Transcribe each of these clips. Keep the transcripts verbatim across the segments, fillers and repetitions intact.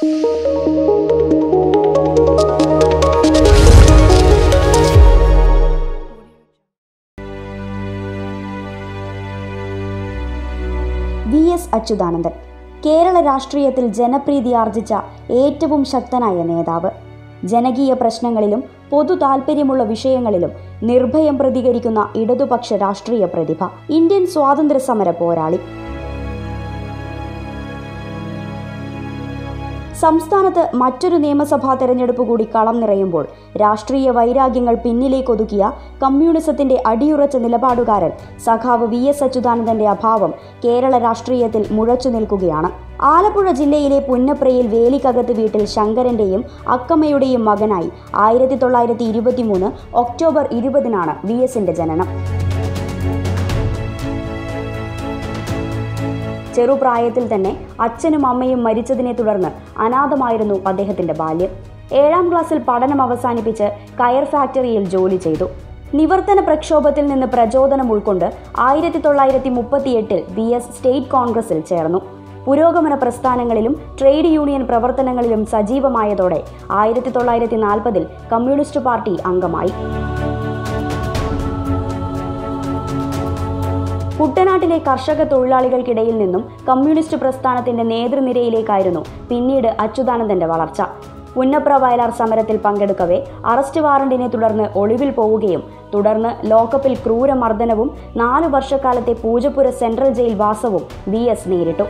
V S Achuthanandan Kerala രാഷ്ട്രീയത്തിൽ ജനപ്രീതി ആർജിച്ച ഏറ്റവും ശക്തനായ നേതാവ്. ജനകീയ പ്രശ്നങ്ങളിലും പൊതു താൽപ്പര്യമുള്ള വിഷയങ്ങളിലും നിർഭയം പ്രതികരിക്കുന്ന ഇടതുപക്ഷ രാഷ്ട്രീയ പ്രതിഭ. ഇന്ത്യൻ സ്വാതന്ത്ര്യ സമര പോരാളി. സംസ്ഥാനത്ത് മറ്റൊരു നിയമസഭാ തെരഞ്ഞെടുപ്പ് കൂടി കളം നിറയുമ്പോൾ രാഷ്ട്രീയ വൈരാഗ്യങ്ങൾ പിന്നിലേക്കൊതുക്കിയ കമ്മ്യൂണിസത്തിന്റെ അടിയുറച്ച നിലപാടുകാരൻ സഖാവ് വി എസ് അച്യുതാനന്ദന്റെ അഭാവം കേരള രാഷ്ട്രീയത്തിൽ മുഴച്ചു നിൽക്കുകയാണ്. ആലപ്പുഴ ജില്ലയിലെ പുന്നപ്രയിൽ വേലിക്കകത്ത് വീട്ടിൽ ശങ്കരന്റെയും അക്കമ്മയുടെയും മകനായി ആയിരത്തി തൊള്ളായിരത്തി ഇരുപത്തി മൂന്ന് ഒക്ടോബർ ഇരുപതിനാണ് വി എസിന്റെ ജനനം. ചെറുപ്രായത്തിൽ തന്നെ അച്ഛനും അമ്മയും മരിച്ചതിനെ തുടർന്ന് അനാഥമായിരുന്നു അദ്ദേഹത്തിന്റെ ബാല്യം. ഏഴാം ക്ലാസ്സിൽ പഠനം അവസാനിപ്പിച്ച് കയർ ഫാക്ടറിയിൽ ജോലി ചെയ്തു. നിവർത്തന പ്രക്ഷോഭത്തിൽ നിന്ന് പ്രചോദനം ഉൾക്കൊണ്ട് ആയിരത്തി തൊള്ളായിരത്തി മുപ്പത്തിയെട്ടിൽ വി എസ് സ്റ്റേറ്റ് കോൺഗ്രസിൽ ചേർന്നു. പുരോഗമന പ്രസ്ഥാനങ്ങളിലും ട്രേഡ് യൂണിയൻ പ്രവർത്തനങ്ങളിലും സജീവമായതോടെ ആയിരത്തി തൊള്ളായിരത്തി നാൽപ്പതിൽ കമ്മ്യൂണിസ്റ്റ് പാർട്ടി അംഗമായി. കുട്ടനാട്ടിലെ കർഷക തൊഴിലാളികൾക്കിടയിൽ നിന്നും കമ്മ്യൂണിസ്റ്റ് പ്രസ്ഥാനത്തിന്റെ നേതൃനിരയിലേക്കായിരുന്നു പിന്നീട് അച്യുതാനന്ദന്റെ വളർച്ച. പുന്നപ്ര വയലാർ സമരത്തിൽ പങ്കെടുക്കവേ അറസ്റ്റ് വാറണ്ടിനെ തുടർന്ന് ഒളിവിൽ പോവുകയും തുടർന്ന് ലോക്കപ്പിൽ ക്രൂരമർദ്ദനവും നാലു വർഷക്കാലത്തെ പൂജപ്പുര സെൻട്രൽ ജയിൽ വാസവും വി എസ് നേരിട്ടു.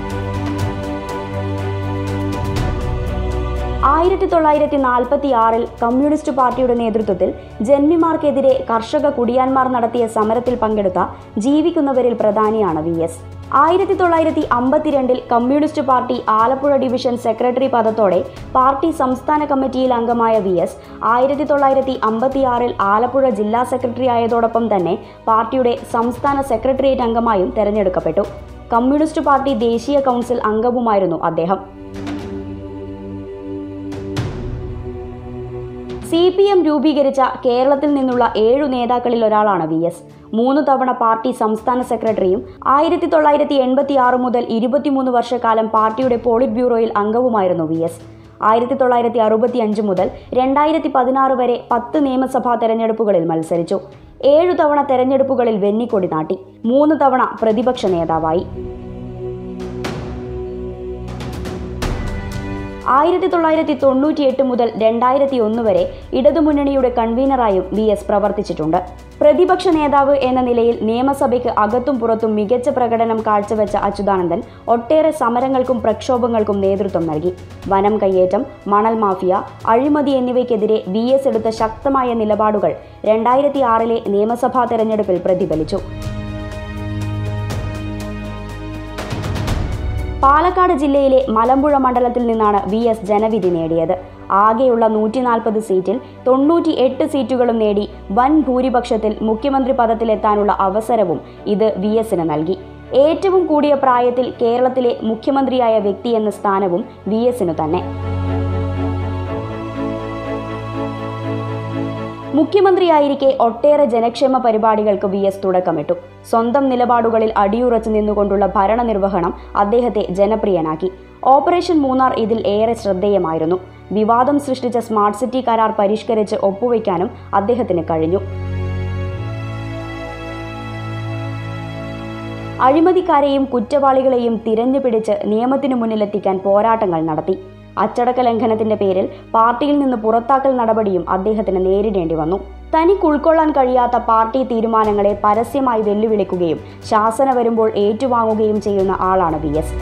ആയിരത്തി തൊള്ളായിരത്തി നാൽപ്പത്തി ആറിൽ കമ്മ്യൂണിസ്റ്റ് പാർട്ടിയുടെ നേതൃത്വത്തിൽ ജന്മിമാർക്കെതിരെ കർഷക കുടിയാന്മാർ നടത്തിയ സമരത്തിൽ പങ്കെടുത്ത ജീവിക്കുന്നവരിൽ പ്രധാനിയാണ് വി എസ്. ആയിരത്തി തൊള്ളായിരത്തി അമ്പത്തിരണ്ടിൽ communist party Alappuzha division secretary പദത്തോടെ പാർട്ടി സംസ്ഥാന കമ്മിറ്റിയിൽ അംഗമായ വി എസ് ആയിരത്തി തൊള്ളായിരത്തി അമ്പത്തിയാറിൽ ആലപ്പുഴ ജില്ലാ സെക്രട്ടറി ആയതോടൊപ്പം തന്നെ പാർട്ടിയുടെ സംസ്ഥാന സെക്രട്ടേറിയറ്റ് അംഗമായും തെരഞ്ഞെടുക്കപ്പെട്ടു. കമ്മ്യൂണിസ്റ്റ് പാർട്ടി ദേശീയ കൗൺസിൽ അംഗവുമായിരുന്നു അദ്ദേഹം. സി പി എം രൂപീകരിച്ച കേരളത്തിൽ നിന്നുള്ള ഏഴു നേതാക്കളിൽ ഒരാളാണ് വി എസ്. മൂന്ന് തവണ പാർട്ടി സംസ്ഥാന സെക്രട്ടറിയും ആയിരത്തി തൊള്ളായിരത്തി എൺപത്തി ആറ് മുതൽ ഇരുപത്തിമൂന്ന് വർഷക്കാലം പാർട്ടിയുടെ പോളിറ്റ് ബ്യൂറോയിൽ അംഗവുമായിരുന്നു വി എസ്. ആയിരത്തി തൊള്ളായിരത്തി അറുപത്തി അഞ്ച് മുതൽ രണ്ടായിരത്തി പതിനാറ് വരെ പത്ത് നിയമസഭാ തെരഞ്ഞെടുപ്പുകളിൽ മത്സരിച്ചു. ഏഴു തവണ തെരഞ്ഞെടുപ്പുകളിൽ വെന്നിക്കൊടി നാട്ടി. മൂന്ന് തവണ പ്രതിപക്ഷ നേതാവായി. ആയിരത്തി തൊള്ളായിരത്തി തൊണ്ണൂറ്റി എട്ട് മുതൽ രണ്ടായിരത്തി ഒന്ന് വരെ ഇടതുമുന്നണിയുടെ കൺവീനറായും വി എസ് പ്രവർത്തിച്ചിട്ടുണ്ട്. പ്രതിപക്ഷ നേതാവ് എന്ന നിലയിൽ നിയമസഭയ്ക്ക് അകത്തും പുറത്തും മികച്ച പ്രകടനം കാഴ്ചവെച്ച അച്യുതാനന്ദൻ ഒട്ടേറെ സമരങ്ങൾക്കും പ്രക്ഷോഭങ്ങൾക്കും നേതൃത്വം നൽകി. വനം കയ്യേറ്റം, മണൽ മാഫിയ, അഴിമതി എന്നിവയ്ക്കെതിരെ വി എസ് എടുത്ത ശക്തമായ നിലപാടുകൾ രണ്ടായിരത്തി ആറിലെ നിയമസഭാ തെരഞ്ഞെടുപ്പിൽ പ്രതിഫലിച്ചു. പാലക്കാട് ജില്ലയിലെ മലമ്പുഴ മണ്ഡലത്തിൽ നിന്നാണ് വി എസ് ജനവിധി നേടിയത്. ആകെയുള്ള നൂറ്റി നാൽപ്പത് സീറ്റിൽ തൊണ്ണൂറ്റി എട്ട് സീറ്റുകളും നേടി വൻ ഭൂരിപക്ഷത്തിൽ മുഖ്യമന്ത്രി പദത്തിലെത്താനുള്ള അവസരവും ഇത് വി എസിന് നൽകി. ഏറ്റവും കൂടിയ പ്രായത്തിൽ കേരളത്തിലെ മുഖ്യമന്ത്രിയായ വ്യക്തി എന്ന സ്ഥാനവും വി എസിനു തന്നെ. മുഖ്യമന്ത്രിയായിരിക്കെ ഒട്ടേറെ ജനക്ഷേമ പരിപാടികൾക്ക് വി എസ് തുടക്കമിട്ടു. സ്വന്തം നിലപാടുകളിൽ അടിയുറച്ചു നിന്നുകൊണ്ടുള്ള ഭരണനിർവഹണം അദ്ദേഹത്തെ ജനപ്രിയനാക്കി. ഓപ്പറേഷൻ മൂന്നാർ ഇതിൽ ഏറെ ശ്രദ്ധേയമായിരുന്നു. വിവാദം സൃഷ്ടിച്ച സ്മാർട്ട് സിറ്റി കരാർ പരിഷ്കരിച്ച് ഒപ്പുവയ്ക്കാനും അദ്ദേഹത്തിന് കഴിഞ്ഞു. അഴിമതിക്കാരെയും കുറ്റവാളികളെയും തിരഞ്ഞുപിടിച്ച് നിയമത്തിനു മുന്നിലെത്തിക്കാൻ പോരാട്ടങ്ങൾ നടത്തി. അച്ചടക്ക ലംഘനത്തിന്റെ പേരിൽ പാർട്ടിയിൽ നിന്ന് പുറത്താക്കൽ നടപടിയും അദ്ദേഹത്തിന് നേരിടേണ്ടി വന്നു. തനിക്ക് ഉൾക്കൊള്ളാൻ കഴിയാത്ത പാർട്ടി തീരുമാനങ്ങളെ പരസ്യമായി വെല്ലുവിളിക്കുകയും ശാസന വരുമ്പോൾ ഏറ്റുവാങ്ങുകയും ചെയ്യുന്ന ആളാണ് വി എസ്.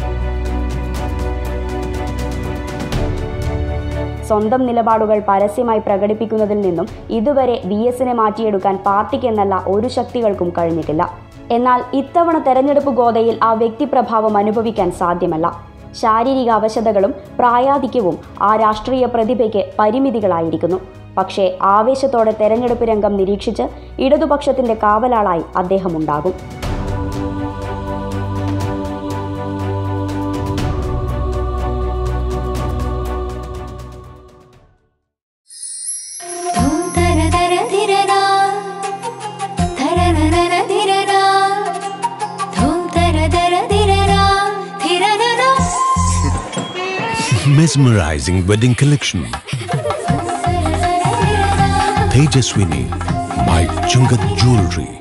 സ്വന്തം നിലപാടുകൾ പരസ്യമായി പ്രകടിപ്പിക്കുന്നതിൽ നിന്നും ഇതുവരെ വി എസിനെ മാറ്റിയെടുക്കാൻ പാർട്ടിക്കെന്നല്ല ഒരു ശക്തികൾക്കും കഴിഞ്ഞിട്ടില്ല. എന്നാൽ ഇത്തവണ തെരഞ്ഞെടുപ്പ് ഗോതയിൽ ആ വ്യക്തിപ്രഭാവം അനുഭവിക്കാൻ സാധ്യമല്ല. ശാരീരിക അവശതകളും പ്രായാധിക്യവും ആ രാഷ്ട്രീയ പ്രതിഭയ്ക്ക് പരിമിതികളായിരിക്കുന്നു. പക്ഷേ ആവേശത്തോടെ തെരഞ്ഞെടുപ്പ് രംഗം നിരീക്ഷിച്ച് ഇടതുപക്ഷത്തിന്റെ കാവലാളായി അദ്ദേഹമുണ്ടാകും. mesmerizing wedding collection. Tejaswini by Chungat Jewelry.